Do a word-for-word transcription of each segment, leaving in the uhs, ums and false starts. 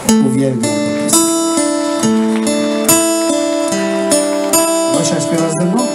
Uwielbiam tę piosenkę. Gosia, śpiewasz ze mną?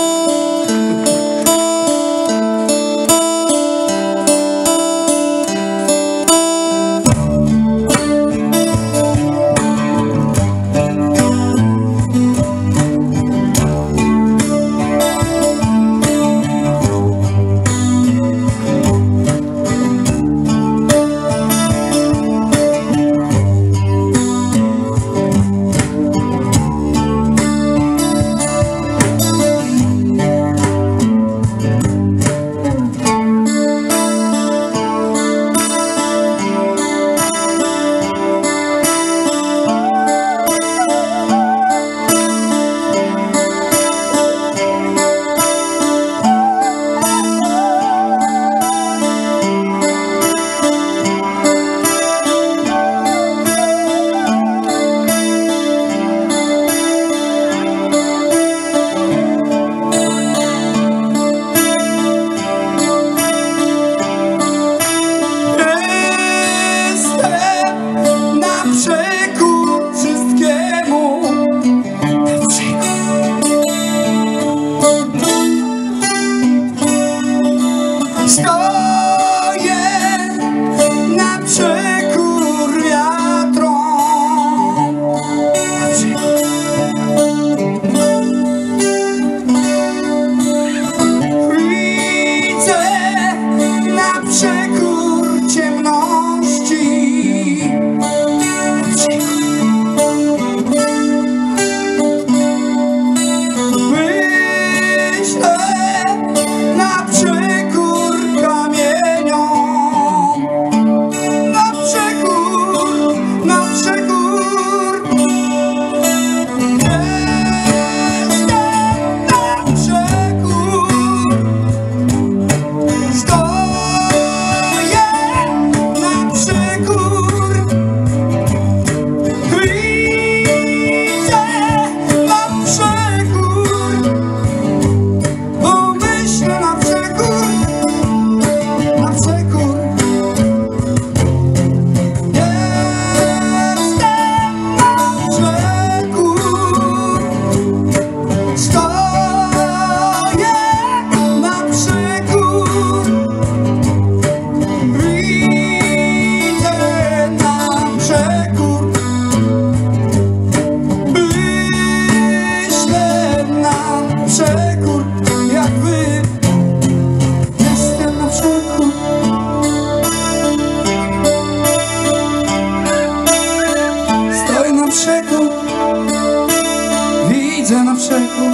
Widzę na przekór,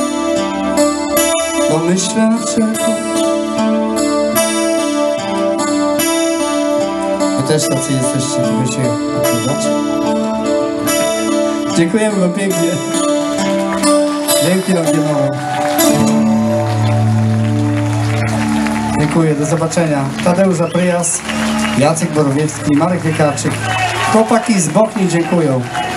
bo myślę na przekór. Wy też tacy jesteście, żeby się odpowiadać. Dziękujemy wam pięknie. Dzięki Angielowi. Dziękuję, do zobaczenia. Tadeusz Zapryjas, Jacek Borowiecki, Marek Wiekarczyk. Chłopaki z Bochni dziękują.